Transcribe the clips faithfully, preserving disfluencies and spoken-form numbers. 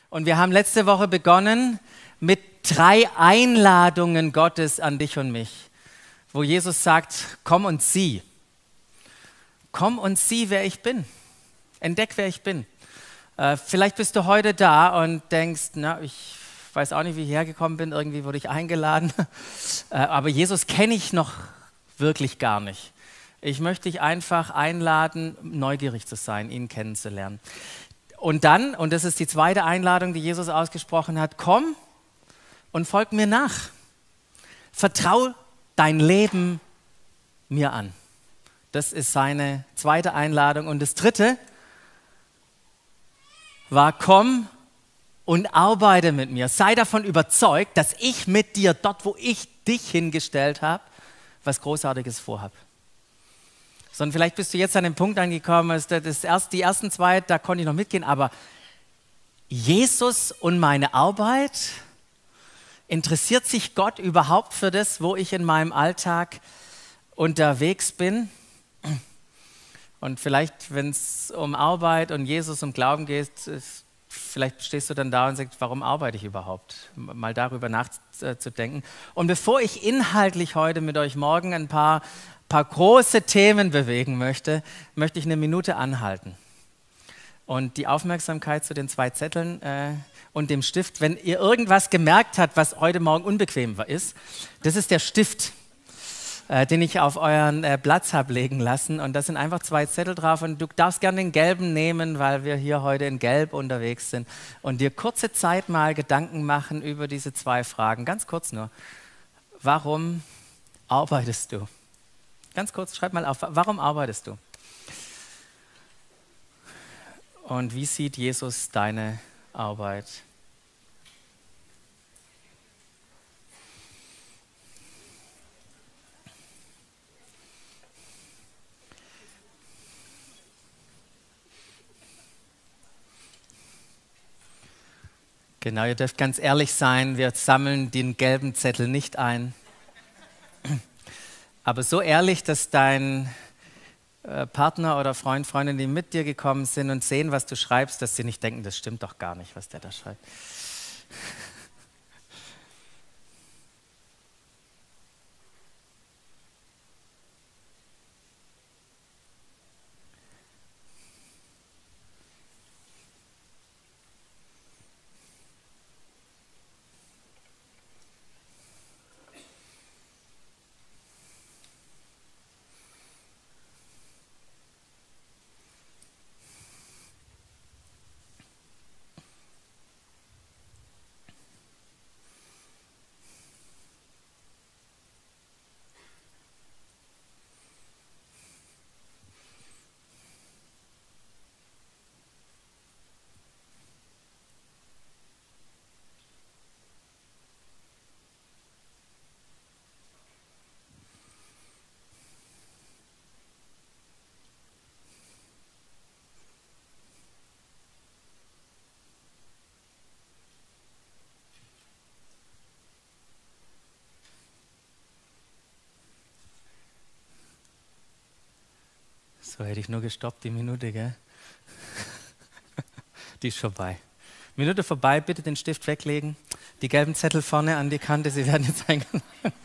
Und wir haben letzte Woche begonnen mit drei Einladungen Gottes an dich und mich, wo Jesus sagt, komm und sieh. Komm und sieh, wer ich bin. Entdeck, wer ich bin. Äh, vielleicht bist du heute da und denkst, na, ich weiß auch nicht, wie ich hergekommen bin, irgendwie wurde ich eingeladen. äh, aber Jesus kenne ich noch wirklich gar nicht. Ich möchte dich einfach einladen, neugierig zu sein, ihn kennenzulernen. Und dann, und das ist die zweite Einladung, die Jesus ausgesprochen hat, komm und folg mir nach. Vertrau dein Leben mir an. Das ist seine zweite Einladung. Und das dritte war, komm und arbeite mit mir. Sei davon überzeugt, dass ich mit dir, dort wo ich dich hingestellt habe, was Großartiges vorhabe. Sondern vielleicht bist du jetzt an dem Punkt angekommen, das das erst, die ersten zwei, da konnte ich noch mitgehen, aber Jesus und meine Arbeit, interessiert sich Gott überhaupt für das, wo ich in meinem Alltag unterwegs bin? Und vielleicht, wenn es um Arbeit und Jesus und Glauben geht, ist, vielleicht stehst du dann da und sagst, warum arbeite ich überhaupt? Mal darüber nachzudenken. Und bevor ich inhaltlich heute mit euch morgen ein paar paar große Themen bewegen möchte, möchte ich eine Minute anhalten. Und die Aufmerksamkeit zu den zwei Zetteln äh, und dem Stift, wenn ihr irgendwas gemerkt habt, was heute Morgen unbequem ist, das ist der Stift, äh, den ich auf euren äh, Platz habe legen lassen. Und da sind einfach zwei Zettel drauf und du darfst gerne den gelben nehmen, weil wir hier heute in Gelb unterwegs sind und dir kurze Zeit mal Gedanken machen über diese zwei Fragen. Ganz kurz nur. Warum arbeitest du? Ganz kurz, schreib mal auf, warum arbeitest du? Und wie sieht Jesus deine Arbeit? Genau, ihr dürft ganz ehrlich sein, wir sammeln den gelben Zettel nicht ein. Aber so ehrlich, dass dein äh, Partner oder Freund, Freundin, die mit dir gekommen sind und sehen, was du schreibst, dass sie nicht denken, das stimmt doch gar nicht, was der da schreibt. So hätte ich nur gestoppt, die Minute, gell? Die ist vorbei. Minute vorbei, bitte den Stift weglegen. Die gelben Zettel vorne an die Kante, sie werden jetzt eingeladen.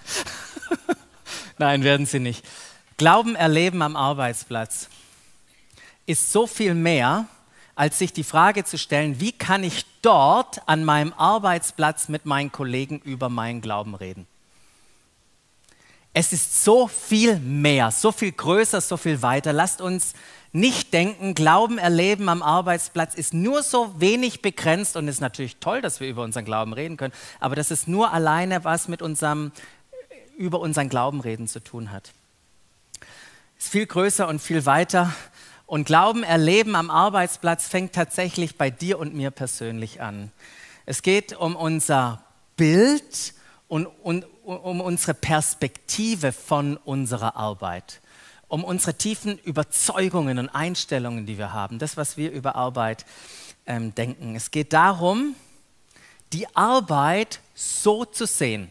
Nein, werden sie nicht. Glauben erleben am Arbeitsplatz ist so viel mehr, als sich die Frage zu stellen, wie kann ich dort an meinem Arbeitsplatz mit meinen Kollegen über meinen Glauben reden. Es ist so viel mehr, so viel größer, so viel weiter. Lasst uns nicht denken, Glauben erleben am Arbeitsplatz ist nur so wenig begrenzt und ist natürlich toll, dass wir über unseren Glauben reden können, aber das ist nur alleine was mit unserem, über unseren Glauben reden zu tun hat. Ist viel größer und viel weiter und Glauben erleben am Arbeitsplatz fängt tatsächlich bei dir und mir persönlich an. Es geht um unser Bild und, und um unsere Perspektive von unserer Arbeit, um unsere tiefen Überzeugungen und Einstellungen, die wir haben, das, was wir über Arbeit ähm, denken. Es geht darum, die Arbeit so zu sehen,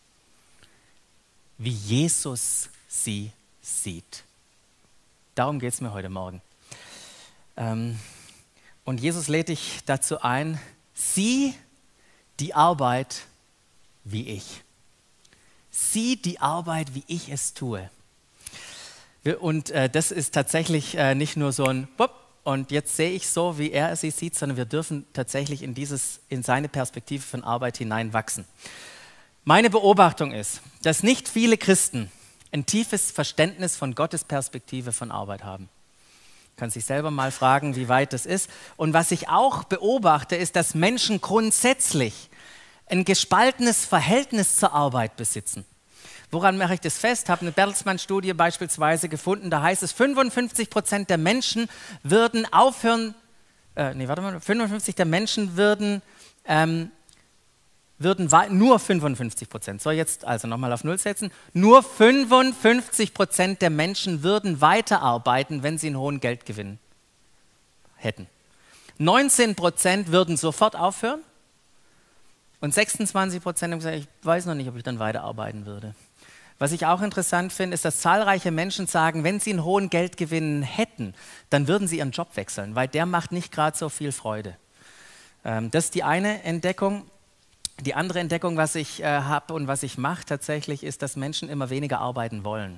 wie Jesus sie sieht. Darum geht es mir heute Morgen. Ähm, und Jesus lädt dich dazu ein, sieh die Arbeit wie ich. Sieh die Arbeit, wie ich es tue. Und äh, das ist tatsächlich äh, nicht nur so ein Wupp, und jetzt sehe ich so, wie er sie sieht, sondern wir dürfen tatsächlich in, dieses, in seine Perspektive von Arbeit hineinwachsen. Meine Beobachtung ist, dass nicht viele Christen ein tiefes Verständnis von Gottes Perspektive von Arbeit haben. Man kann sich selber mal fragen, wie weit das ist. Und was ich auch beobachte, ist, dass Menschen grundsätzlich ein gespaltenes Verhältnis zur Arbeit besitzen. Woran mache ich das fest? Ich habe eine Bertelsmann-Studie beispielsweise gefunden, da heißt es, fünfundfünfzig Prozent der Menschen würden aufhören, äh, nee, warte mal, fünfundfünfzig der Menschen würden, ähm, würden nur fünfundfünfzig Prozent, soll jetzt also nochmal auf Null setzen, nur fünfundfünfzig Prozent der Menschen würden weiterarbeiten, wenn sie einen hohen Geldgewinn hätten. neunzehn Prozent würden sofort aufhören und sechsundzwanzig Prozent haben gesagt, ich weiß noch nicht, ob ich dann weiterarbeiten würde. Was ich auch interessant finde, ist, dass zahlreiche Menschen sagen, wenn sie einen hohen Geldgewinn hätten, dann würden sie ihren Job wechseln, weil der macht nicht gerade so viel Freude. Ähm, das ist die eine Entdeckung. Die andere Entdeckung, was ich äh, habe und was ich mache tatsächlich, ist, dass Menschen immer weniger arbeiten wollen.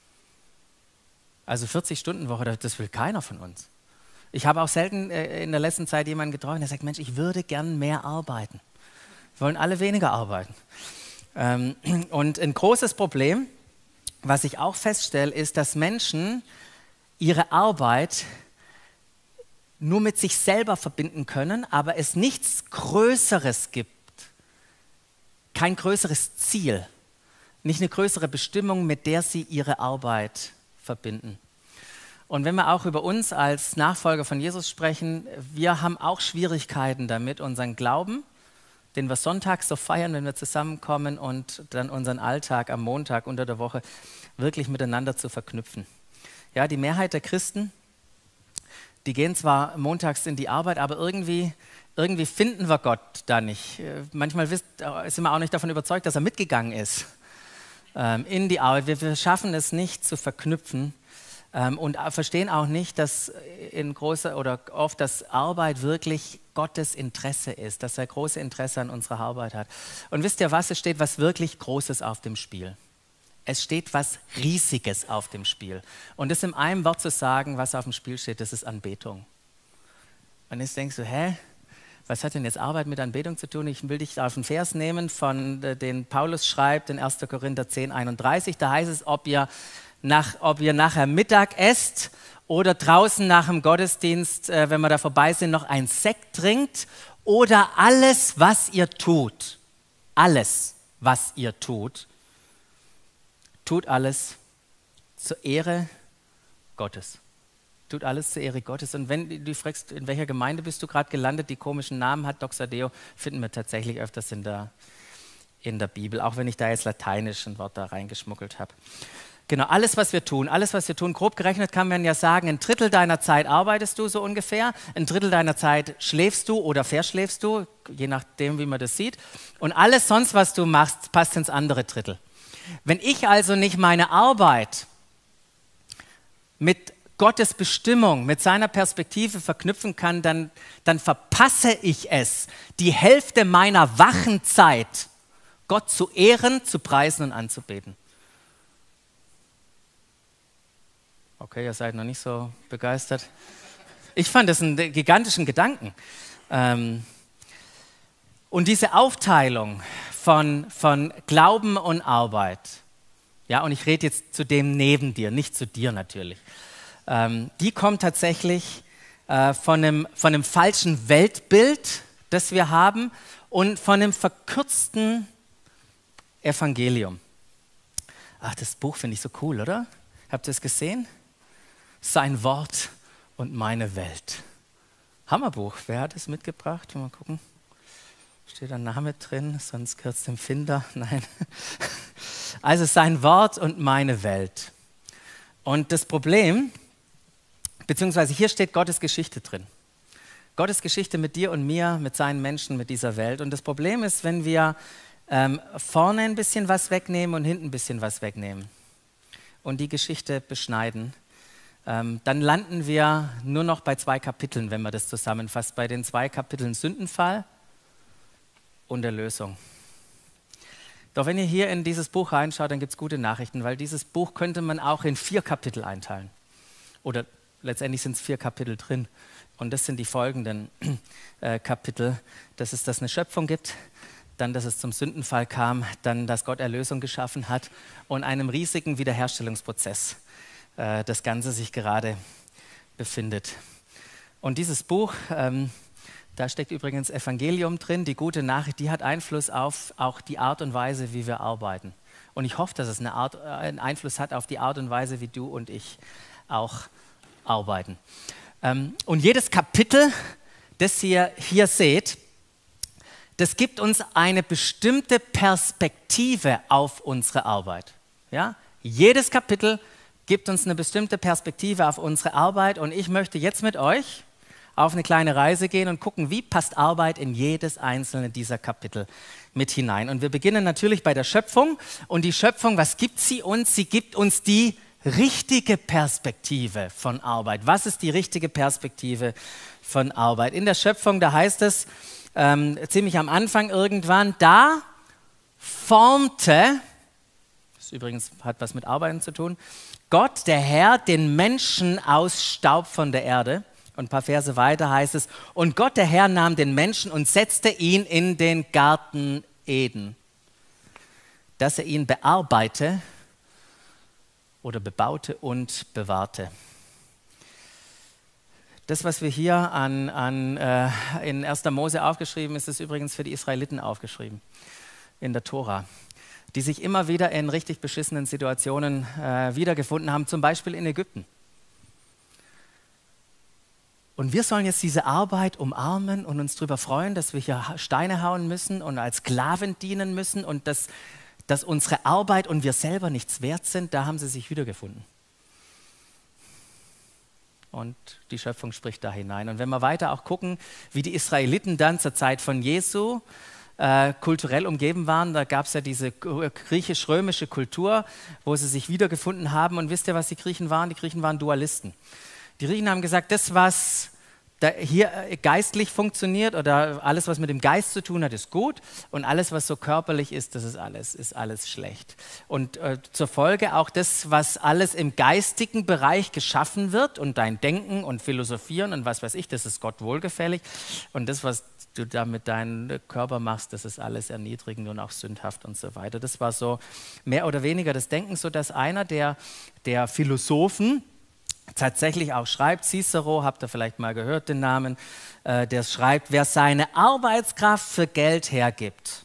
Also vierzig-Stunden-Woche, das will keiner von uns. Ich habe auch selten äh, in der letzten Zeit jemanden getroffen, der sagt, Mensch, ich würde gern mehr arbeiten. Wir wollen alle weniger arbeiten. Ähm, und ein großes Problem, was ich auch feststelle, ist, dass Menschen ihre Arbeit nur mit sich selber verbinden können, aber es nichts Größeres gibt, kein größeres Ziel, nicht eine größere Bestimmung, mit der sie ihre Arbeit verbinden. Und wenn wir auch über uns als Nachfolger von Jesus sprechen, wir haben auch Schwierigkeiten damit, unseren Glauben, den wir sonntags so feiern, wenn wir zusammenkommen, und dann unseren Alltag am Montag unter der Woche wirklich miteinander zu verknüpfen. Ja, die Mehrheit der Christen, die gehen zwar montags in die Arbeit, aber irgendwie, irgendwie finden wir Gott da nicht. Manchmal sind wir auch nicht davon überzeugt, dass er mitgegangen ist ähm, in die Arbeit. Wir, wir schaffen es nicht zu verknüpfen. Ähm, und verstehen auch nicht, dass in großer oder oft, dass Arbeit wirklich Gottes Interesse ist, dass er große Interesse an unserer Arbeit hat. Und wisst ihr was? Es steht was wirklich Großes auf dem Spiel. Es steht was Riesiges auf dem Spiel. Und das in einem Wort zu sagen, was auf dem Spiel steht, das ist Anbetung. Und jetzt denkst du, hä? Was hat denn jetzt Arbeit mit Anbetung zu tun? Ich will dich auf einen Vers nehmen, von den Paulus schreibt in erster Korinther zehn, einunddreißig. Da heißt es, ob ihr Nach, ob ihr nachher Mittag esst oder draußen nach dem Gottesdienst, äh, wenn wir da vorbei sind, noch ein Sekt trinkt, oder alles, was ihr tut, alles, was ihr tut, tut alles zur Ehre Gottes. Tut alles zur Ehre Gottes. Und wenn du fragst, in welcher Gemeinde bist du gerade gelandet, die komischen Namen hat, Doxadeo, finden wir tatsächlich öfters in der, in der Bibel, auch wenn ich da jetzt lateinisch ein Wort da reingeschmuggelt habe. Genau, alles, was wir tun, alles, was wir tun, grob gerechnet kann man ja sagen, ein Drittel deiner Zeit arbeitest du so ungefähr, ein Drittel deiner Zeit schläfst du oder verschläfst du, je nachdem, wie man das sieht. Und alles sonst, was du machst, passt ins andere Drittel. Wenn ich also nicht meine Arbeit mit Gottes Bestimmung, mit seiner Perspektive verknüpfen kann, dann, dann verpasse ich es, die Hälfte meiner wachen Zeit Gott zu ehren, zu preisen und anzubeten. Okay, ihr seid noch nicht so begeistert. Ich fand das einen gigantischen Gedanken. Ähm, und diese Aufteilung von, von Glauben und Arbeit, ja, und ich rede jetzt zu dem neben dir, nicht zu dir natürlich, ähm, die kommt tatsächlich äh, von, einem, von einem falschen Weltbild, das wir haben, und von einem verkürzten Evangelium. Ach, das Buch finde ich so cool, oder? Habt ihr es gesehen? Sein Wort und meine Welt. Hammerbuch. Wer hat es mitgebracht? Mal gucken. Steht ein Name drin, sonst gehört es dem Finder. Nein. Also sein Wort und meine Welt. Und das Problem, beziehungsweise hier steht Gottes Geschichte drin. Gottes Geschichte mit dir und mir, mit seinen Menschen, mit dieser Welt. Und das Problem ist, wenn wir ähm, vorne ein bisschen was wegnehmen und hinten ein bisschen was wegnehmen und die Geschichte beschneiden, ähm, dann landen wir nur noch bei zwei Kapiteln, wenn man das zusammenfasst. Bei den zwei Kapiteln Sündenfall und Erlösung. Doch wenn ihr hier in dieses Buch reinschaut, dann gibt es gute Nachrichten, weil dieses Buch könnte man auch in vier Kapitel einteilen. Oder letztendlich sind es vier Kapitel drin. Und das sind die folgenden äh, Kapitel. Dass es, dass es eine Schöpfung gibt, dann, dass es zum Sündenfall kam, dann, dass Gott Erlösung geschaffen hat und einem riesigen Wiederherstellungsprozess äh, das Ganze sich gerade befindet. Und dieses Buch, ähm, da steckt übrigens Evangelium drin, die gute Nachricht, die hat Einfluss auf auch die Art und Weise, wie wir arbeiten. Und ich hoffe, dass es eine Art, einen Einfluss hat auf die Art und Weise, wie du und ich auch arbeiten. Ähm, und jedes Kapitel, das ihr hier seht, das gibt uns eine bestimmte Perspektive auf unsere Arbeit. Ja? Jedes Kapitel gibt uns eine bestimmte Perspektive auf unsere Arbeit und ich möchte jetzt mit euch auf eine kleine Reise gehen und gucken, wie passt Arbeit in jedes einzelne dieser Kapitel mit hinein. Und wir beginnen natürlich bei der Schöpfung. Und die Schöpfung, was gibt sie uns? Sie gibt uns die richtige Perspektive von Arbeit. Was ist die richtige Perspektive von Arbeit? In der Schöpfung, da heißt es ähm, ziemlich am Anfang irgendwann, da formte, das übrigens hat was mit Arbeiten zu tun, Gott, der Herr, den Menschen aus Staub von der Erde. Und ein paar Verse weiter heißt es, und Gott, der Herr, nahm den Menschen und setzte ihn in den Garten Eden, dass er ihn bearbeite oder bebaute und bewahrte. Das, was wir hier an, an, äh, in erster Mose aufgeschrieben ist, ist übrigens für die Israeliten aufgeschrieben, in der Tora, die sich immer wieder in richtig beschissenen Situationen äh, wiedergefunden haben, zum Beispiel in Ägypten. Und wir sollen jetzt diese Arbeit umarmen und uns darüber freuen, dass wir hier Steine hauen müssen und als Sklaven dienen müssen und dass, dass unsere Arbeit und wir selber nichts wert sind, da haben sie sich wiedergefunden. Und die Schöpfung spricht da hinein. Und wenn wir weiter auch gucken, wie die Israeliten dann zur Zeit von Jesu äh, kulturell umgeben waren, da gab es ja diese griechisch-römische Kultur, wo sie sich wiedergefunden haben. Und wisst ihr, was die Griechen waren? Die Griechen waren Dualisten. Die Griechen haben gesagt, das, was da hier geistlich funktioniert oder alles, was mit dem Geist zu tun hat, ist gut und alles, was so körperlich ist, das ist alles, ist alles schlecht. Und äh, zur Folge auch das, was alles im geistigen Bereich geschaffen wird und dein Denken und Philosophieren und was weiß ich, das ist Gott wohlgefällig und das, was du da mit deinem Körper machst, das ist alles erniedrigend und auch sündhaft und so weiter. Das war so mehr oder weniger das Denken, so dass einer der, der Philosophen tatsächlich auch schreibt, Cicero, habt ihr vielleicht mal gehört den Namen, äh, der schreibt, wer seine Arbeitskraft für Geld hergibt,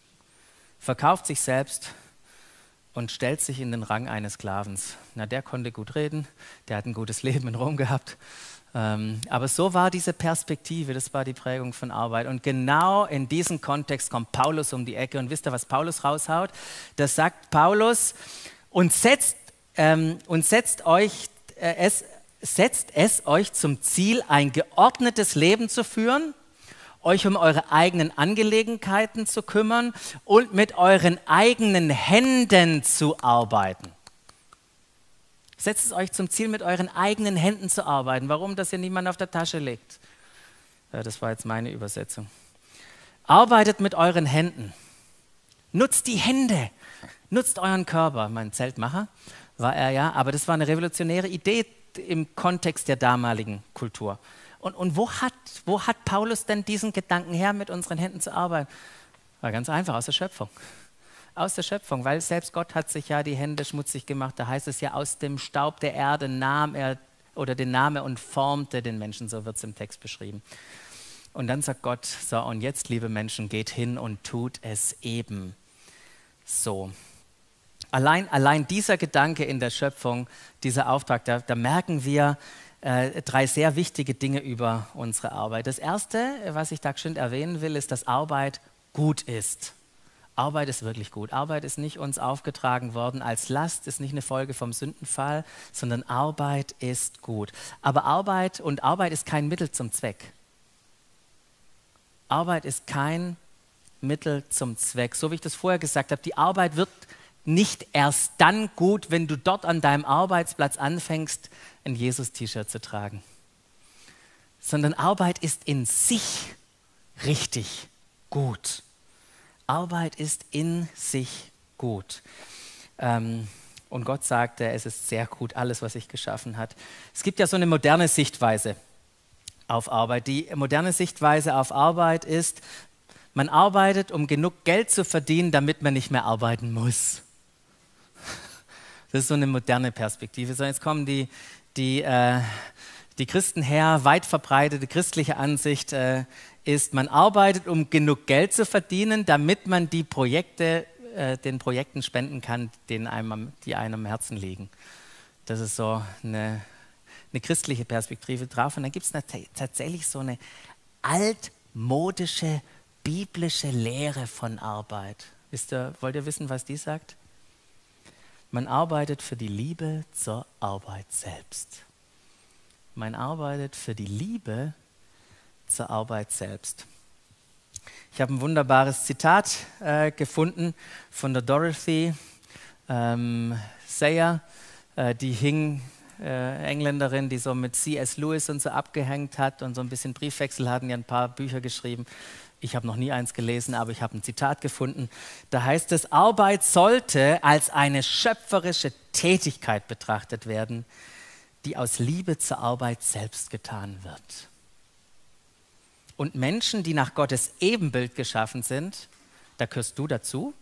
verkauft sich selbst und stellt sich in den Rang eines Sklavens. Na, der konnte gut reden, der hat ein gutes Leben in Rom gehabt, ähm, aber so war diese Perspektive, das war die Prägung von Arbeit und genau in diesem Kontext kommt Paulus um die Ecke und wisst ihr, was Paulus raushaut? Das sagt Paulus, und setzt, ähm, und setzt euch Es, setzt es euch zum Ziel, ein geordnetes Leben zu führen, euch um eure eigenen Angelegenheiten zu kümmern und mit euren eigenen Händen zu arbeiten. Setzt es euch zum Ziel, mit euren eigenen Händen zu arbeiten. Warum? Dass ihr niemand auf der Tasche legt. Das war jetzt meine Übersetzung. Arbeitet mit euren Händen. Nutzt die Hände. Nutzt euren Körper. Mein Zeltmacher war er ja, aber das war eine revolutionäre Idee im Kontext der damaligen Kultur. Und, und wo, hat, wo hat Paulus denn diesen Gedanken her, mit unseren Händen zu arbeiten? War ganz einfach, aus der Schöpfung. Aus der Schöpfung, weil selbst Gott hat sich ja die Hände schmutzig gemacht. Da heißt es ja, aus dem Staub der Erde nahm er, oder den nahm er und formte den Menschen, so wird es im Text beschrieben. Und dann sagt Gott, so und jetzt, liebe Menschen, geht hin und tut es eben so. Allein, allein dieser Gedanke in der Schöpfung, dieser Auftrag, da, da merken wir äh, drei sehr wichtige Dinge über unsere Arbeit. Das Erste, was ich da geschwind erwähnen will, ist, dass Arbeit gut ist. Arbeit ist wirklich gut. Arbeit ist nicht uns aufgetragen worden als Last, ist nicht eine Folge vom Sündenfall, sondern Arbeit ist gut. Aber Arbeit und Arbeit ist kein Mittel zum Zweck. Arbeit ist kein Mittel zum Zweck. So wie ich das vorher gesagt habe, die Arbeit wird nicht erst dann gut, wenn du dort an deinem Arbeitsplatz anfängst, ein Jesus-T-Shirt zu tragen. Sondern Arbeit ist in sich richtig gut. Arbeit ist in sich gut. Ähm, und Gott sagte, es ist sehr gut, alles, was ich geschaffen hat. Es gibt ja so eine moderne Sichtweise auf Arbeit. Die moderne Sichtweise auf Arbeit ist, man arbeitet, um genug Geld zu verdienen, damit man nicht mehr arbeiten muss. Das ist so eine moderne Perspektive. So, jetzt kommen die, die, äh, die Christen her, weit verbreitete christliche Ansicht äh, ist, man arbeitet, um genug Geld zu verdienen, damit man die Projekte, äh, den Projekten spenden kann, denen einem, die einem am Herzen liegen. Das ist so eine, eine christliche Perspektive drauf. Und dann gibt es tatsächlich so eine altmodische, biblische Lehre von Arbeit. Wisst ihr, wollt ihr wissen, was die sagt? Man arbeitet für die Liebe zur Arbeit selbst. Man arbeitet für die Liebe zur Arbeit selbst. Ich habe ein wunderbares Zitat äh, gefunden von der Dorothy ähm, Sayers, äh, die hing, äh, Engländerin, die so mit C S Lewis und so abgehängt hat und so ein bisschen Briefwechsel hatten, ja ein paar Bücher geschrieben. Ich habe noch nie eins gelesen, aber ich habe ein Zitat gefunden. Da heißt es, Arbeit sollte als eine schöpferische Tätigkeit betrachtet werden, die aus Liebe zur Arbeit selbst getan wird. Und Menschen, die nach Gottes Ebenbild geschaffen sind, da gehörst du dazu,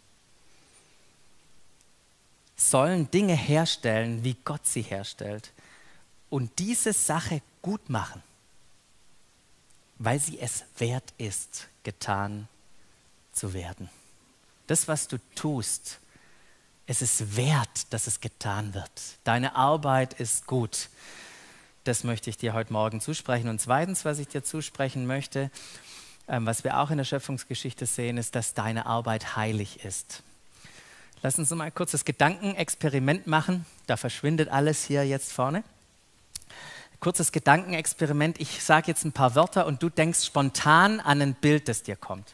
sollen Dinge herstellen, wie Gott sie herstellt und diese Sache gut machen, weil sie es wert ist, getan zu werden. Das, was du tust, es ist wert, dass es getan wird. Deine Arbeit ist gut. Das möchte ich dir heute Morgen zusprechen. Und zweitens, was ich dir zusprechen möchte, ähm, was wir auch in der Schöpfungsgeschichte sehen, ist, dass deine Arbeit heilig ist. Lass uns mal ein kurzes Gedankenexperiment machen. Da verschwindet alles hier jetzt vorne. Kurzes Gedankenexperiment. Ich sage jetzt ein paar Wörter und du denkst spontan an ein Bild, das dir kommt.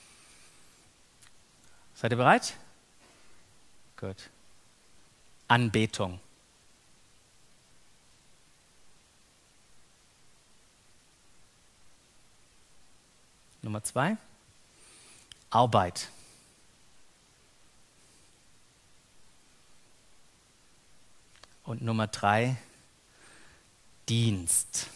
Seid ihr bereit? Gut. Anbetung. Nummer zwei. Arbeit. Und Nummer drei. Dienst.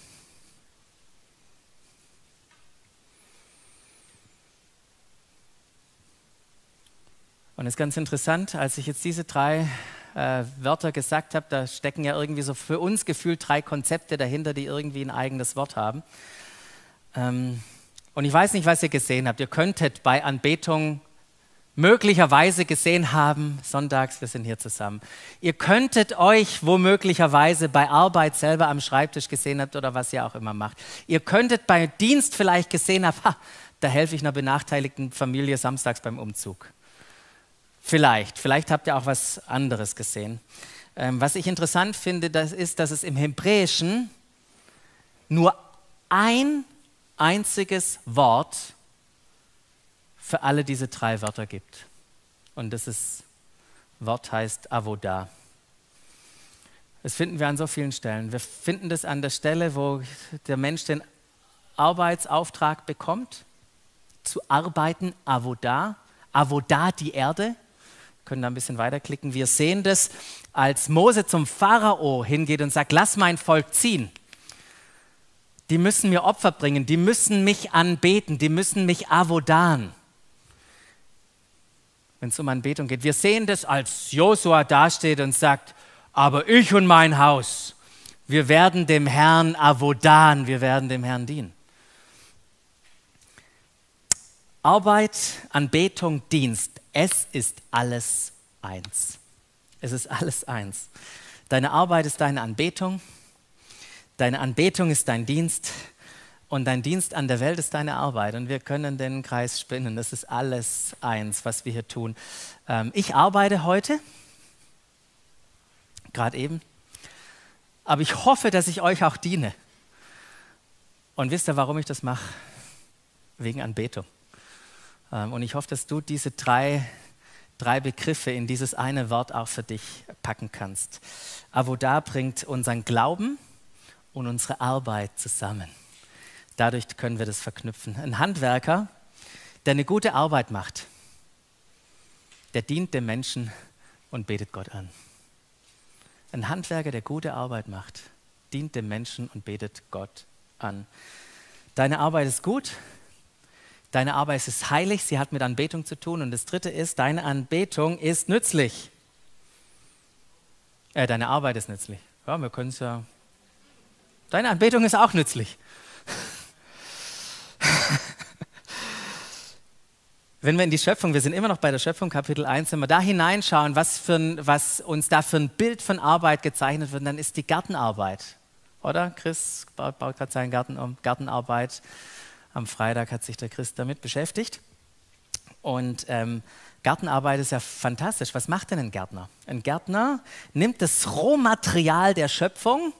Und es ist ganz interessant, als ich jetzt diese drei äh, Wörter gesagt habe, da stecken ja irgendwie so für uns gefühlt drei Konzepte dahinter, die irgendwie ein eigenes Wort haben. Ähm, und ich weiß nicht, was ihr gesehen habt. Ihr könntet bei Anbetung möglicherweise gesehen haben, sonntags, wir sind hier zusammen. Ihr könntet euch womöglicherweise bei Arbeit selber am Schreibtisch gesehen habt oder was ihr auch immer macht. Ihr könntet bei Dienst vielleicht gesehen haben, ha, da helfe ich einer benachteiligten Familie samstags beim Umzug. Vielleicht, vielleicht habt ihr auch was anderes gesehen. Ähm, was ich interessant finde, das ist, dass es im Hebräischen nur ein einziges Wort für alle diese drei Wörter gibt. Und das ist, Wort heißt Avodah. Das finden wir an so vielen Stellen. Wir finden das an der Stelle, wo der Mensch den Arbeitsauftrag bekommt, zu arbeiten, Avodah. Avodah, die Erde. Wir können da ein bisschen weiterklicken. Wir sehen das, als Mose zum Pharao hingeht und sagt, lass mein Volk ziehen. Die müssen mir Opfer bringen, die müssen mich anbeten, die müssen mich avodahen. Wenn es um Anbetung geht. Wir sehen das, als Josua dasteht und sagt, aber ich und mein Haus, wir werden dem Herrn avodahen, wir werden dem Herrn dienen. Arbeit, Anbetung, Dienst, es ist alles eins. Es ist alles eins. Deine Arbeit ist deine Anbetung, deine Anbetung ist dein Dienst und dein Dienst an der Welt ist deine Arbeit. Und wir können den Kreis spinnen. Das ist alles eins, was wir hier tun. Ähm, ich arbeite heute, gerade eben, aber ich hoffe, dass ich euch auch diene. Und wisst ihr, warum ich das mache? Wegen Anbetung. Ähm, und ich hoffe, dass du diese drei, drei Begriffe in dieses eine Wort auch für dich packen kannst. Avodah bringt unseren Glauben und unsere Arbeit zusammen. Dadurch können wir das verknüpfen. Ein Handwerker, der eine gute Arbeit macht, der dient dem Menschen und betet Gott an. Ein Handwerker, der gute Arbeit macht, dient dem Menschen und betet Gott an. Deine Arbeit ist gut, deine Arbeit ist heilig, sie hat mit Anbetung zu tun. Und das Dritte ist, deine Anbetung ist nützlich. Äh, deine Arbeit ist nützlich. Ja, wir können es ja... Deine Anbetung ist auch nützlich. Wenn wir in die Schöpfung, wir sind immer noch bei der Schöpfung, Kapitel eins, wenn wir da hineinschauen, was, für ein, was uns da für ein Bild von Arbeit gezeichnet wird, dann ist die Gartenarbeit. Oder? Chris baut, baut gerade seinen Garten um. Gartenarbeit. Am Freitag hat sich der Chris damit beschäftigt. Und ähm, Gartenarbeit ist ja fantastisch. Was macht denn ein Gärtner? Ein Gärtner nimmt das Rohmaterial der Schöpfung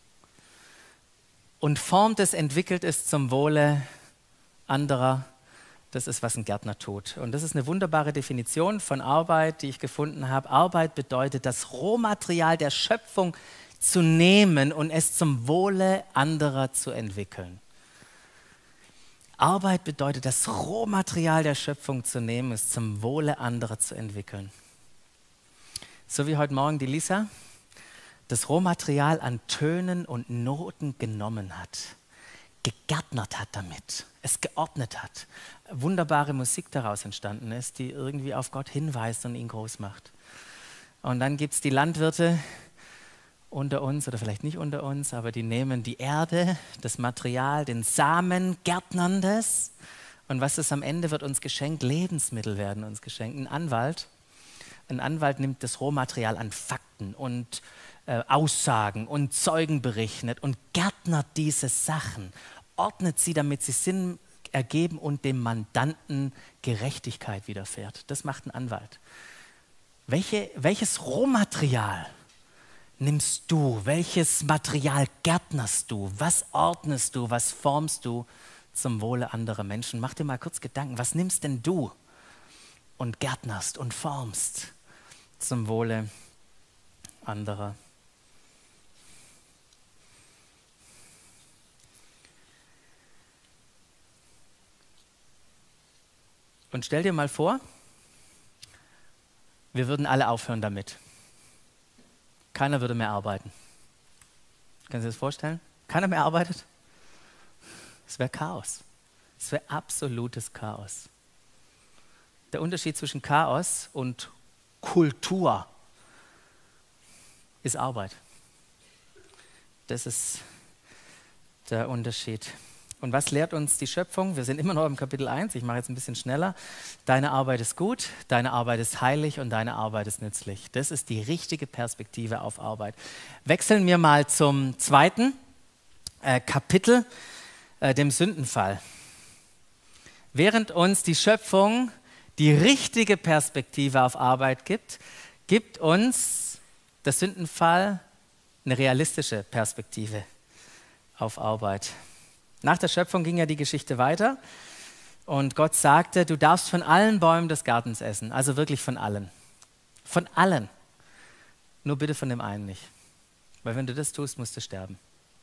und formt es, entwickelt es zum Wohle anderer. Das ist, was ein Gärtner tut. Und das ist eine wunderbare Definition von Arbeit, die ich gefunden habe. Arbeit bedeutet, das Rohmaterial der Schöpfung zu nehmen und es zum Wohle anderer zu entwickeln. Arbeit bedeutet, das Rohmaterial der Schöpfung zu nehmen, es zum Wohle anderer zu entwickeln. So wie heute Morgen die Lisa das Rohmaterial an Tönen und Noten genommen hat, gegärtnert hat damit, es geordnet hat, wunderbare Musik daraus entstanden ist, die irgendwie auf Gott hinweist und ihn groß macht. Und dann gibt es die Landwirte unter uns, oder vielleicht nicht unter uns, aber die nehmen die Erde, das Material, den Samen, gärtnern das. Und was ist am Ende, wird uns geschenkt? Lebensmittel werden uns geschenkt. Ein Anwalt, ein Anwalt nimmt das Rohmaterial an Fakten und äh, Aussagen und Zeugenberichten und gärtnert diese Sachen, ordnet sie, damit sie Sinn ergeben und dem Mandanten Gerechtigkeit widerfährt. Das macht ein Anwalt. Welche, welches Rohmaterial nimmst du? Welches Material gärtnerst du? Was ordnest du? Was formst du zum Wohle anderer Menschen? Mach dir mal kurz Gedanken, was nimmst denn du und gärtnerst und formst zum Wohle anderer? Und stell dir mal vor, wir würden alle aufhören damit. Keiner würde mehr arbeiten. Können Sie sich das vorstellen? Keiner mehr arbeitet? Es wäre Chaos. Es wäre absolutes Chaos. Der Unterschied zwischen Chaos und Kultur ist Arbeit. Das ist der Unterschied. Und was lehrt uns die Schöpfung? Wir sind immer noch im Kapitel eins, ich mache jetzt ein bisschen schneller. Deine Arbeit ist gut, deine Arbeit ist heilig und deine Arbeit ist nützlich. Das ist die richtige Perspektive auf Arbeit. Wechseln wir mal zum zweiten äh, Kapitel, äh, dem Sündenfall. Während uns die Schöpfung die richtige Perspektive auf Arbeit gibt, gibt uns der Sündenfall eine realistische Perspektive auf Arbeit. Nach der Schöpfung ging ja die Geschichte weiter und Gott sagte, du darfst von allen Bäumen des Gartens essen, also wirklich von allen. Von allen. Nur bitte von dem einen nicht. Weil wenn du das tust, musst du sterben.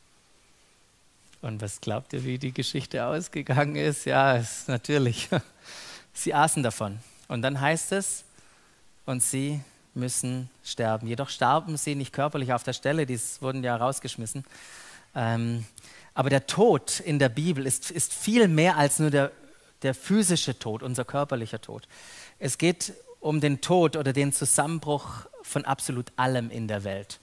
Und was glaubt ihr, wie die Geschichte ausgegangen ist? Ja, ist natürlich. Sie aßen davon. Und dann heißt es, und sie müssen sterben. Jedoch starben sie nicht körperlich auf der Stelle, die wurden ja rausgeschmissen. Ähm, Aber der Tod in der Bibel ist, ist viel mehr als nur der, der physische Tod, unser körperlicher Tod. Es geht um den Tod oder den Zusammenbruch von absolut allem in der Welt.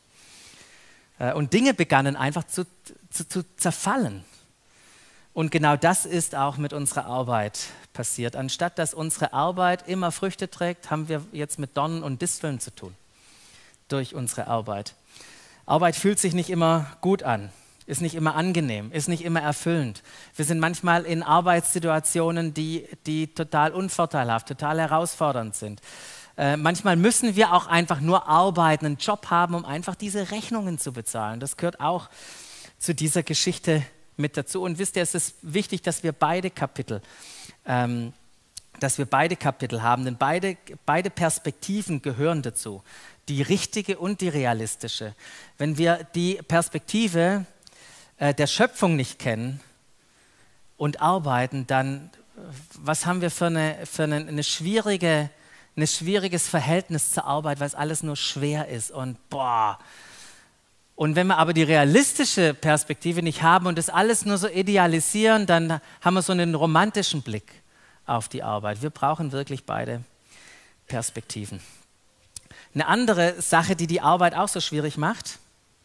Und Dinge begannen einfach zu, zu, zu zerfallen. Und genau das ist auch mit unserer Arbeit passiert. Anstatt dass unsere Arbeit immer Früchte trägt, haben wir jetzt mit Dornen und Disteln zu tun. Durch unsere Arbeit. Arbeit fühlt sich nicht immer gut an. Ist nicht immer angenehm, ist nicht immer erfüllend. Wir sind manchmal in Arbeitssituationen, die, die total unvorteilhaft, total herausfordernd sind. Äh, manchmal müssen wir auch einfach nur arbeiten, einen Job haben, um einfach diese Rechnungen zu bezahlen. Das gehört auch zu dieser Geschichte mit dazu. Und wisst ihr, es ist wichtig, dass wir beide Kapitel, ähm, dass wir beide Kapitel haben, denn beide, beide Perspektiven gehören dazu. Die richtige und die realistische. Wenn wir die Perspektive der Schöpfung nicht kennen und arbeiten, dann was haben wir für, eine, für eine, eine schwierige, ein schwieriges Verhältnis zur Arbeit, weil es alles nur schwer ist und boah. Und wenn wir aber die realistische Perspektive nicht haben und das alles nur so idealisieren, dann haben wir so einen romantischen Blick auf die Arbeit. Wir brauchen wirklich beide Perspektiven. Eine andere Sache, die die Arbeit auch so schwierig macht,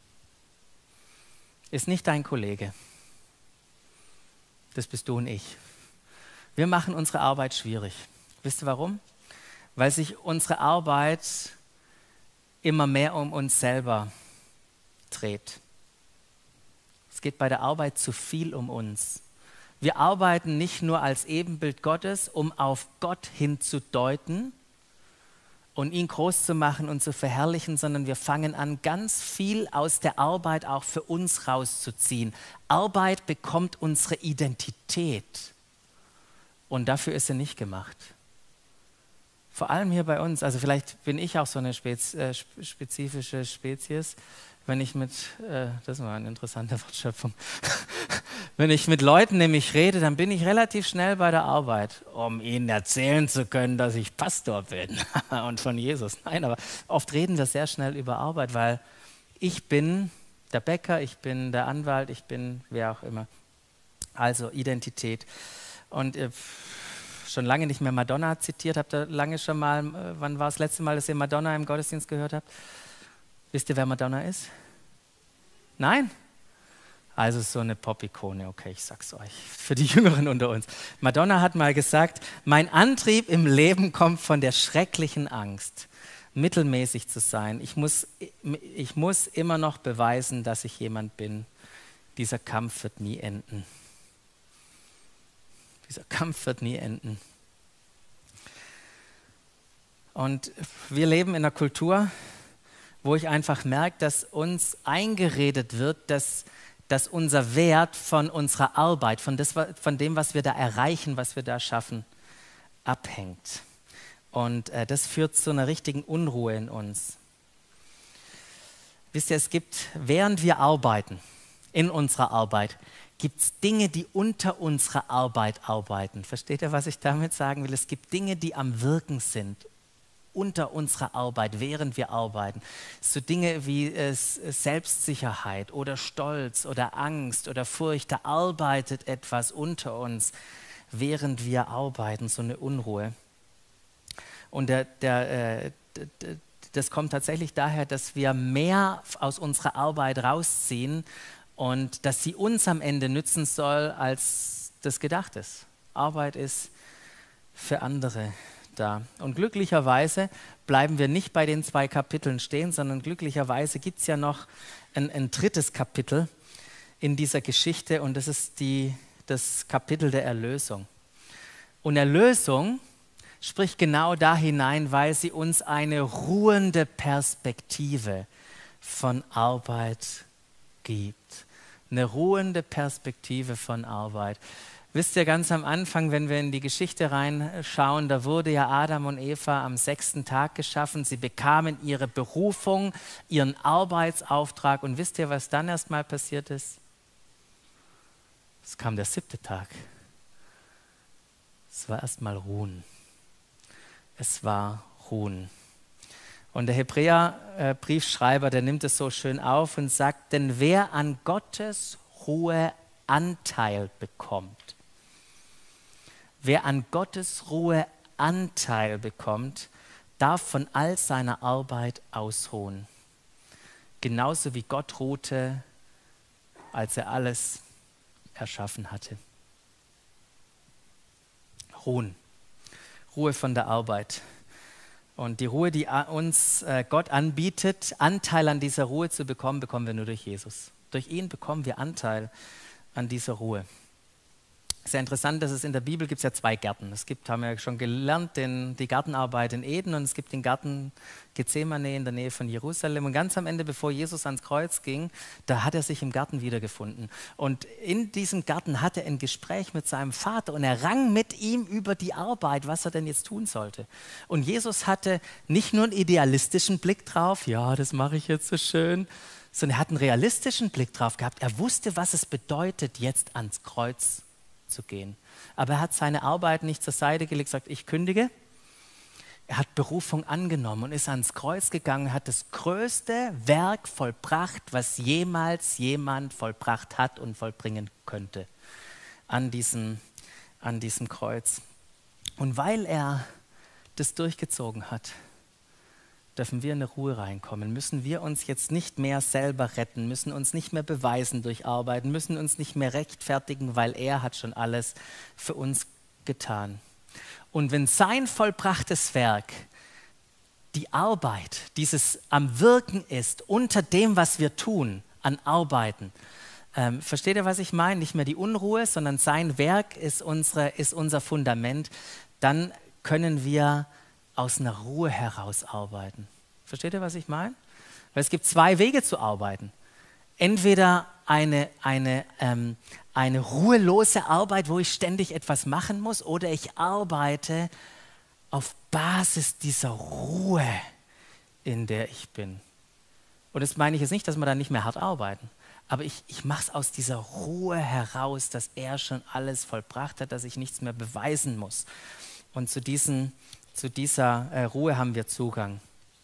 ist nicht dein Kollege. Das bist du und ich. Wir machen unsere Arbeit schwierig. Wisst ihr warum? Weil sich unsere Arbeit immer mehr um uns selber dreht. Es geht bei der Arbeit zu viel um uns. Wir arbeiten nicht nur als Ebenbild Gottes, um auf Gott hinzudeuten und ihn groß zu machen und zu verherrlichen, sondern wir fangen an, ganz viel aus der Arbeit auch für uns rauszuziehen. Arbeit bekommt unsere Identität und dafür ist sie nicht gemacht. Vor allem hier bei uns, also vielleicht bin ich auch so eine spez, äh, spezifische Spezies, wenn ich mit, äh, das war eine interessante Wortschöpfung, wenn ich mit Leuten nämlich rede, dann bin ich relativ schnell bei der Arbeit, um ihnen erzählen zu können, dass ich Pastor bin und von Jesus. Nein, aber oft reden wir sehr schnell über Arbeit, weil ich bin der Bäcker, ich bin der Anwalt, ich bin wer auch immer. Also Identität. Und äh, schon lange nicht mehr Madonna zitiert, habt ihr lange schon mal, äh, wann war das letzte Mal, dass ihr Madonna im Gottesdienst gehört habt? Wisst ihr, wer Madonna ist? Nein? Also so eine Pop-Ikone, okay, ich sag's euch, für die Jüngeren unter uns. Madonna hat mal gesagt, mein Antrieb im Leben kommt von der schrecklichen Angst, mittelmäßig zu sein. Ich muss, ich muss immer noch beweisen, dass ich jemand bin. Dieser Kampf wird nie enden. Dieser Kampf wird nie enden. Und wir leben in einer Kultur, wo ich einfach merke, dass uns eingeredet wird, dass, dass unser Wert von unserer Arbeit, von, das, von dem, was wir da erreichen, was wir da schaffen, abhängt. Und äh, das führt zu einer richtigen Unruhe in uns. Wisst ihr, es gibt, während wir arbeiten, in unserer Arbeit, gibt es Dinge, die unter unserer Arbeit arbeiten. Versteht ihr, was ich damit sagen will? Es gibt Dinge, die am Wirken sind, unter unserer Arbeit, während wir arbeiten. So Dinge wie äh, Selbstsicherheit oder Stolz oder Angst oder Furcht, da arbeitet etwas unter uns, während wir arbeiten, so eine Unruhe. Und der, der, äh, das kommt tatsächlich daher, dass wir mehr aus unserer Arbeit rausziehen und dass sie uns am Ende nützen soll, als das gedacht ist. Arbeit ist für andere da. Und glücklicherweise bleiben wir nicht bei den zwei Kapiteln stehen, sondern glücklicherweise gibt es ja noch ein, ein drittes Kapitel in dieser Geschichte und das ist die, das Kapitel der Erlösung. Und Erlösung spricht genau da hinein, weil sie uns eine ruhende Perspektive von Arbeit gibt. Eine ruhende Perspektive von Arbeit. Wisst ihr, ganz am Anfang, wenn wir in die Geschichte reinschauen, da wurde ja Adam und Eva am sechsten Tag geschaffen. Sie bekamen ihre Berufung, ihren Arbeitsauftrag. Und wisst ihr, was dann erstmal passiert ist? Es kam der siebte Tag. Es war erstmal Ruhen. Es war Ruhen. Und der Hebräer-Briefschreiber, der nimmt es so schön auf und sagt, denn wer an Gottes Ruhe Anteil bekommt, wer an Gottes Ruhe Anteil bekommt, darf von all seiner Arbeit ausruhen. Genauso wie Gott ruhte, als er alles erschaffen hatte. Ruhen. Ruhe von der Arbeit. Und die Ruhe, die uns Gott anbietet, Anteil an dieser Ruhe zu bekommen, bekommen wir nur durch Jesus. Durch ihn bekommen wir Anteil an dieser Ruhe. Sehr interessant, dass es in der Bibel gibt es ja zwei Gärten. Es gibt, haben wir ja schon gelernt, den, die Gartenarbeit in Eden und es gibt den Garten Gethsemane in der Nähe von Jerusalem. Und ganz am Ende, bevor Jesus ans Kreuz ging, da hat er sich im Garten wiedergefunden. Und in diesem Garten hatte er ein Gespräch mit seinem Vater und er rang mit ihm über die Arbeit, was er denn jetzt tun sollte. Und Jesus hatte nicht nur einen idealistischen Blick drauf, ja, das mache ich jetzt so schön, sondern er hat einen realistischen Blick drauf gehabt. Er wusste, was es bedeutet, jetzt ans Kreuz zu gehen. Aber er hat seine Arbeit nicht zur Seite gelegt, sagt, ich kündige. Er hat Berufung angenommen und ist ans Kreuz gegangen, hat das größte Werk vollbracht, was jemals jemand vollbracht hat und vollbringen könnte an diesem, an diesem Kreuz. Und weil er das durchgezogen hat, dürfen wir in eine Ruhe reinkommen, müssen wir uns jetzt nicht mehr selber retten, müssen uns nicht mehr beweisen durch Arbeiten, müssen uns nicht mehr rechtfertigen, weil er hat schon alles für uns getan. Und wenn sein vollbrachtes Werk die Arbeit, dieses am Wirken ist, unter dem, was wir tun, an Arbeiten, ähm, versteht ihr, was ich meine? Nicht mehr die Unruhe, sondern sein Werk ist, unsere, ist unser Fundament, dann können wir aus einer Ruhe heraus arbeiten. Versteht ihr, was ich meine? Weil es gibt zwei Wege zu arbeiten. Entweder eine, eine, ähm, eine ruhelose Arbeit, wo ich ständig etwas machen muss, oder ich arbeite auf Basis dieser Ruhe, in der ich bin. Und das meine ich jetzt nicht, dass wir dann nicht mehr hart arbeiten, aber ich, ich mache es aus dieser Ruhe heraus, dass er schon alles vollbracht hat, dass ich nichts mehr beweisen muss. Und zu, diesen, zu dieser äh, Ruhe haben wir Zugang.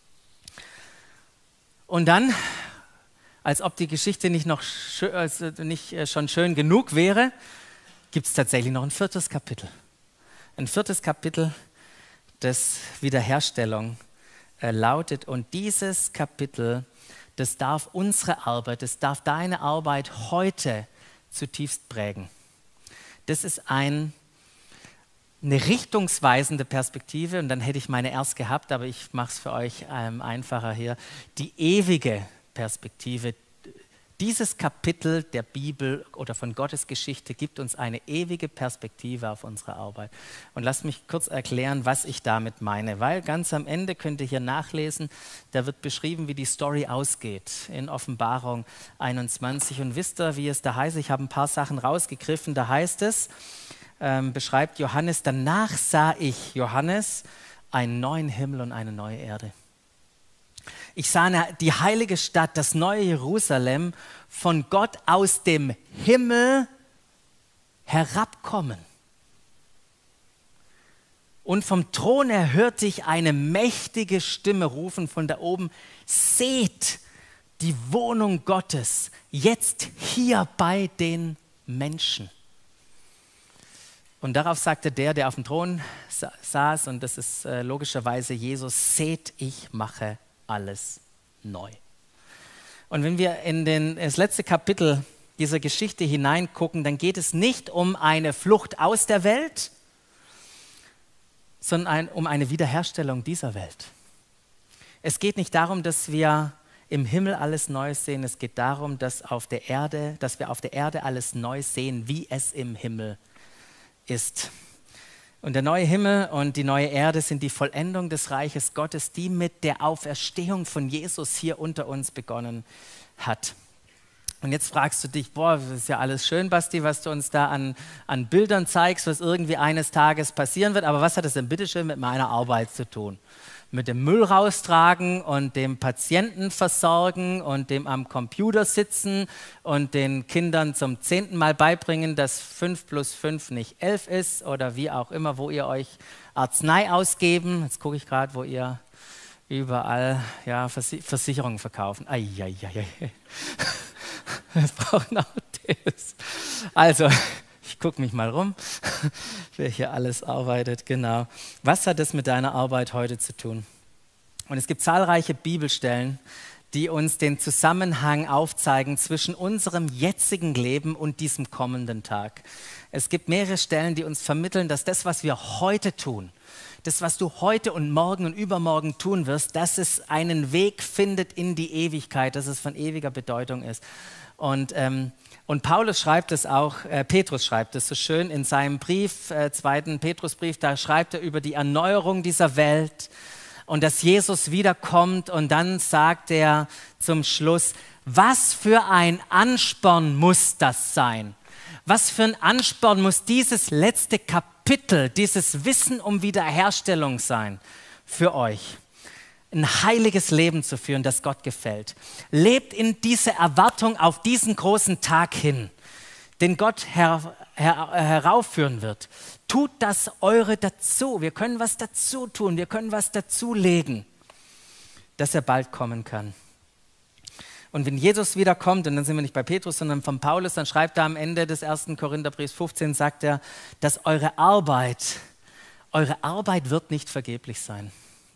Und dann, als ob die Geschichte nicht, noch schön, also nicht äh, schon schön genug wäre, gibt es tatsächlich noch ein viertes Kapitel. Ein viertes Kapitel, das Wiederherstellung äh, lautet. Und dieses Kapitel, das darf unsere Arbeit, das darf deine Arbeit heute zutiefst prägen. Das ist ein, eine richtungsweisende Perspektive, und dann hätte ich meine erst gehabt, aber ich mache es für euch ähm, einfacher hier. Die ewige Perspektive. Dieses Kapitel der Bibel oder von Gottes Geschichte gibt uns eine ewige Perspektive auf unsere Arbeit. Und lasst mich kurz erklären, was ich damit meine, weil ganz am Ende könnt ihr hier nachlesen, da wird beschrieben, wie die Story ausgeht in Offenbarung einundzwanzig. Und wisst ihr, wie es da heißt? Ich habe ein paar Sachen rausgegriffen. Da heißt es, ähm, beschreibt Johannes, danach sah ich, Johannes, einen neuen Himmel und eine neue Erde. Ich sah die heilige Stadt, das neue Jerusalem, von Gott aus dem Himmel herabkommen. Und vom Thron her hörte ich eine mächtige Stimme rufen von da oben: Seht die Wohnung Gottes jetzt hier bei den Menschen. Und darauf sagte der, der auf dem Thron sa- saß, und das ist äh, logischerweise Jesus: Seht, ich mache alles neu. Und wenn wir in den, das letzte Kapitel dieser Geschichte hineingucken, dann geht es nicht um eine Flucht aus der Welt, sondern ein, um eine Wiederherstellung dieser Welt. Es geht nicht darum, dass wir im Himmel alles Neues sehen, es geht darum, dass, auf der Erde, dass wir auf der Erde alles neu sehen, wie es im Himmel ist. Und der neue Himmel und die neue Erde sind die Vollendung des Reiches Gottes, die mit der Auferstehung von Jesus hier unter uns begonnen hat. Und jetzt fragst du dich, boah, das ist ja alles schön, Basti, was du uns da an, an Bildern zeigst, was irgendwie eines Tages passieren wird, aber was hat das denn bitteschön mit meiner Arbeit zu tun? Mit dem Müll raustragen und dem Patienten versorgen und dem am Computer sitzen und den Kindern zum zehnten Mal beibringen, dass fünf plus fünf nicht elf ist, oder wie auch immer, wo ihr euch Arznei ausgeben. Jetzt gucke ich gerade, wo ihr überall ja, Versi- Versicherungen verkaufen. Eieiei. Wir brauchen auch das. Also, ich gucke mich mal rum, wer hier alles arbeitet, genau. Was hat das mit deiner Arbeit heute zu tun? Und es gibt zahlreiche Bibelstellen, die uns den Zusammenhang aufzeigen zwischen unserem jetzigen Leben und diesem kommenden Tag. Es gibt mehrere Stellen, die uns vermitteln, dass das, was wir heute tun, das, was du heute und morgen und übermorgen tun wirst, dass es einen Weg findet in die Ewigkeit, dass es von ewiger Bedeutung ist. Und ähm, Und Paulus schreibt es auch, äh, Petrus schreibt es so schön in seinem Brief, äh, zweiten Petrusbrief, da schreibt er über die Erneuerung dieser Welt und dass Jesus wiederkommt, und dann sagt er zum Schluss, was für ein Ansporn muss das sein? Was für ein Ansporn muss dieses letzte Kapitel, dieses Wissen um Wiederherstellung sein für euch? Ein heiliges Leben zu führen, das Gott gefällt. Lebt in diese Erwartung auf diesen großen Tag hin, den Gott her her heraufführen wird. Tut das eure dazu. Wir können was dazu tun, wir können was dazulegen, dass er bald kommen kann. Und wenn Jesus wiederkommt, und dann sind wir nicht bei Petrus, sondern von Paulus, dann schreibt er am Ende des ersten Korintherbriefs fünfzehn, sagt er, dass eure Arbeit, eure Arbeit wird nicht vergeblich sein.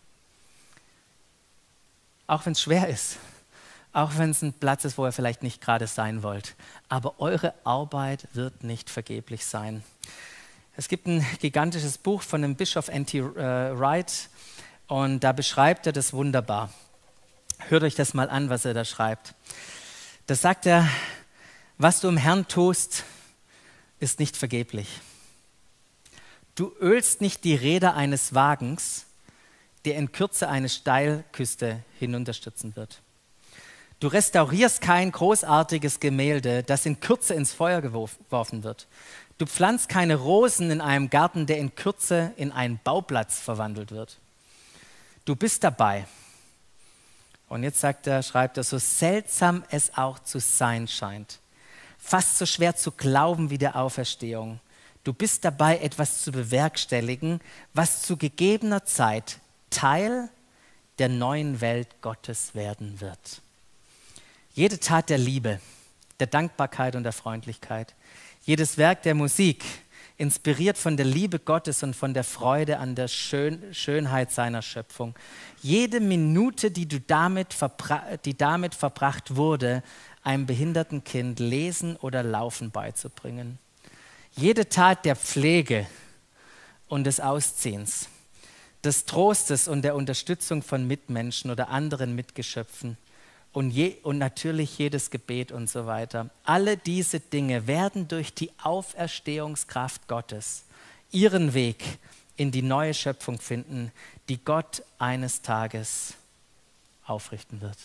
Auch wenn es schwer ist, auch wenn es ein Platz ist, wo ihr vielleicht nicht gerade sein wollt. Aber eure Arbeit wird nicht vergeblich sein. Es gibt ein gigantisches Buch von dem Bischof N T Wright und da beschreibt er das wunderbar. Hört euch das mal an, was er da schreibt. Da sagt er, was du im Herrn tust, ist nicht vergeblich. Du ölst nicht die Räder eines Wagens, der in Kürze eine Steilküste hinunterstürzen wird. Du restaurierst kein großartiges Gemälde, das in Kürze ins Feuer geworfen wird. Du pflanzt keine Rosen in einem Garten, der in Kürze in einen Bauplatz verwandelt wird. Du bist dabei. Und jetzt sagt er, schreibt er, so seltsam es auch zu sein scheint, fast so schwer zu glauben wie der Auferstehung. Du bist dabei, etwas zu bewerkstelligen, was zu gegebener Zeit Teil der neuen Welt Gottes werden wird. Jede Tat der Liebe, der Dankbarkeit und der Freundlichkeit, jedes Werk der Musik, inspiriert von der Liebe Gottes und von der Freude an der Schön- Schönheit seiner Schöpfung. Jede Minute, die, du damit die damit verbracht wurde, einem behinderten Kind Lesen oder Laufen beizubringen. Jede Tat der Pflege und des Ausziehens, des Trostes und der Unterstützung von Mitmenschen oder anderen Mitgeschöpfen und, je, und natürlich jedes Gebet und so weiter. Alle diese Dinge werden durch die Auferstehungskraft Gottes ihren Weg in die neue Schöpfung finden, die Gott eines Tages aufrichten wird.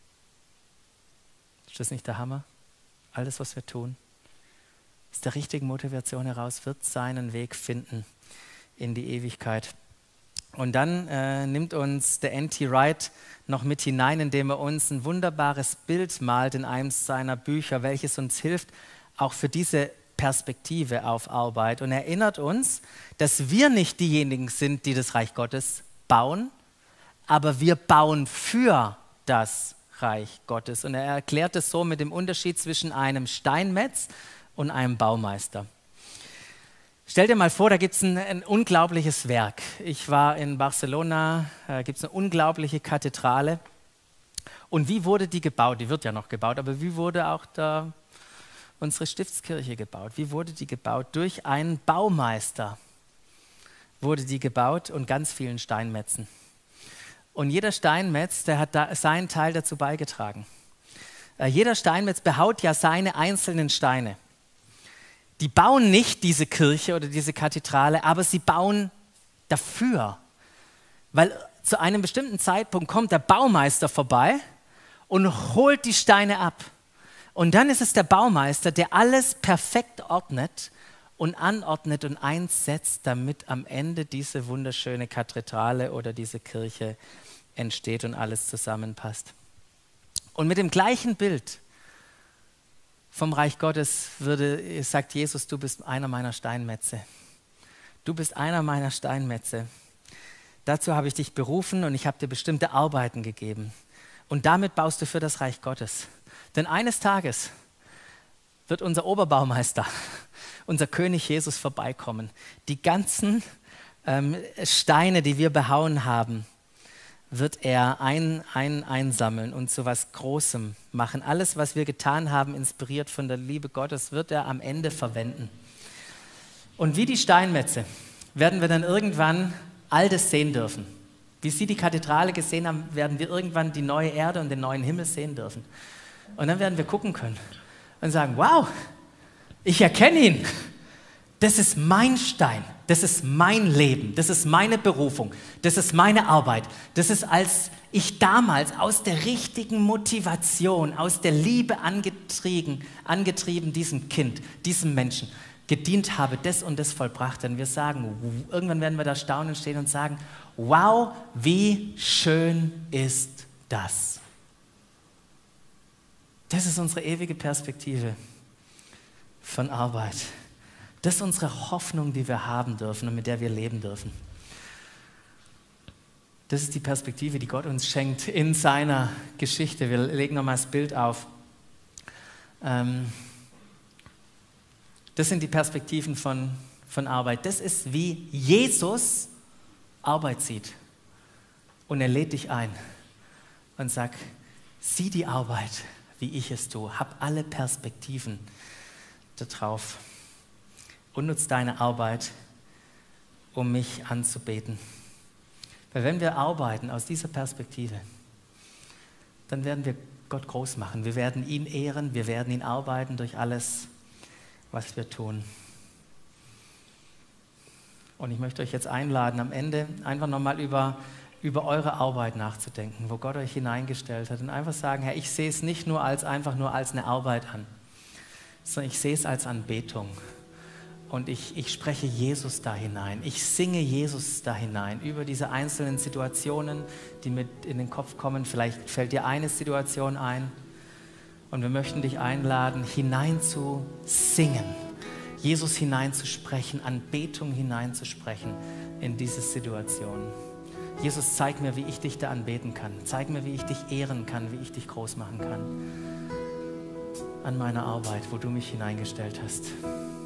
Ist das nicht der Hammer? Alles, was wir tun, aus der richtigen Motivation heraus wird seinen Weg finden in die Ewigkeit. Und dann äh, nimmt uns der N T Wright noch mit hinein, indem er uns ein wunderbares Bild malt in einem seiner Bücher, welches uns hilft, auch für diese Perspektive auf Arbeit. Und erinnert uns, dass wir nicht diejenigen sind, die das Reich Gottes bauen, aber wir bauen für das Reich Gottes. Und er erklärt es so mit dem Unterschied zwischen einem Steinmetz und einem Baumeister. Stell dir mal vor, da gibt es ein, ein unglaubliches Werk. Ich war in Barcelona, da gibt es eine unglaubliche Kathedrale. Und wie wurde die gebaut? Die wird ja noch gebaut, aber wie wurde auch da unsere Stiftskirche gebaut? Wie wurde die gebaut? Durch einen Baumeister wurde die gebaut und ganz vielen Steinmetzen. Und jeder Steinmetz, der hat da seinen Teil dazu beigetragen. Äh, jeder Steinmetz behaut ja seine einzelnen Steine. Die bauen nicht diese Kirche oder diese Kathedrale, aber sie bauen dafür. Weil zu einem bestimmten Zeitpunkt kommt der Baumeister vorbei und holt die Steine ab. Und dann ist es der Baumeister, der alles perfekt ordnet und anordnet und einsetzt, damit am Ende diese wunderschöne Kathedrale oder diese Kirche entsteht und alles zusammenpasst. Und mit dem gleichen Bild vom Reich Gottes würde, sagt Jesus, du bist einer meiner Steinmetze. Du bist einer meiner Steinmetze. Dazu habe ich dich berufen und ich habe dir bestimmte Arbeiten gegeben. Und damit baust du für das Reich Gottes. Denn eines Tages wird unser Oberbaumeister, unser König Jesus vorbeikommen. Die ganzen ähm, Steine, die wir behauen haben, wird er ein, ein, einsammeln und zu was Großem machen. Alles, was wir getan haben, inspiriert von der Liebe Gottes, wird er am Ende verwenden. Und wie die Steinmetze werden wir dann irgendwann all das sehen dürfen. Wie Sie die Kathedrale gesehen haben, werden wir irgendwann die neue Erde und den neuen Himmel sehen dürfen. Und dann werden wir gucken können und sagen, wow, ich erkenne ihn. Das ist mein Stein, das ist mein Leben, das ist meine Berufung, das ist meine Arbeit. Das ist, als ich damals aus der richtigen Motivation, aus der Liebe angetrieben, angetrieben diesem Kind, diesem Menschen gedient habe, das und das vollbracht. Und wir sagen, irgendwann werden wir da staunen stehen und sagen, wow, wie schön ist das. Das ist unsere ewige Perspektive von Arbeit. Das ist unsere Hoffnung, die wir haben dürfen und mit der wir leben dürfen. Das ist die Perspektive, die Gott uns schenkt in seiner Geschichte. Wir legen nochmal das Bild auf. Ähm, das sind die Perspektiven von, von Arbeit. Das ist, wie Jesus Arbeit sieht. Und er lädt dich ein und sagt, sieh die Arbeit, wie ich es tue. Hab alle Perspektiven darauf. Und nutz deine Arbeit, um mich anzubeten. Weil wenn wir arbeiten aus dieser Perspektive, dann werden wir Gott groß machen. Wir werden ihn ehren, wir werden ihn arbeiten durch alles, was wir tun. Und ich möchte euch jetzt einladen, am Ende einfach nochmal über, über eure Arbeit nachzudenken, wo Gott euch hineingestellt hat. Und einfach sagen, Herr, ich sehe es nicht nur als einfach nur als eine Arbeit an, sondern ich sehe es als Anbetung. Und ich, ich spreche Jesus da hinein. Ich singe Jesus da hinein über diese einzelnen Situationen, die mir in den Kopf kommen. Vielleicht fällt dir eine Situation ein. Und wir möchten dich einladen, hinein zu singen, Jesus hineinzusprechen, Anbetung hineinzusprechen in diese Situation. Jesus, zeig mir, wie ich dich da anbeten kann. Zeig mir, wie ich dich ehren kann, wie ich dich groß machen kann. An meiner Arbeit, wo du mich hineingestellt hast.